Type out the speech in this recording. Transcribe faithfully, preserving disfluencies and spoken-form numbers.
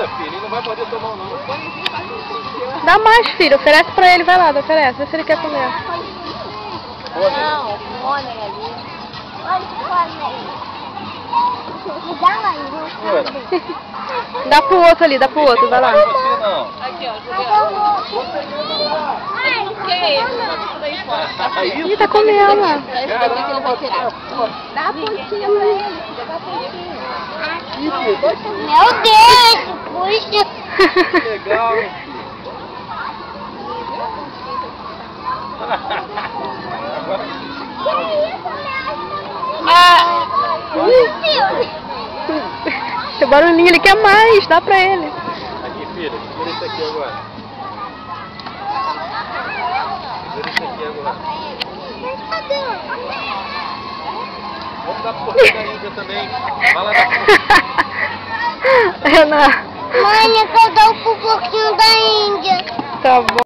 Segura, filho, ele não vai poder tomar um não. Dá mais, filho. Oferece pra ele. Vai lá, oferece. Vê se ele quer comer. Não, o fone ali. Olha o fone aí. Me dá lá, Dá pro outro ali, dá pro outro. Vai lá. Não, você não. aqui, ó. Ai, o que é isso? Ih, tá comendo. Dá a pontinha pra ele. Dá a pontinha. Meu Deus, puxa. Que legal, hein? Ah! Esse barulhinho ele quer mais, dá pra ele. Aqui, filha, segura isso aqui agora. Segura isso aqui agora. Vamos dar pro porquinho da Índia também. Vai lá dar pro Renan. Mãe, eu quero dar o porquinho da Índia. Tá bom.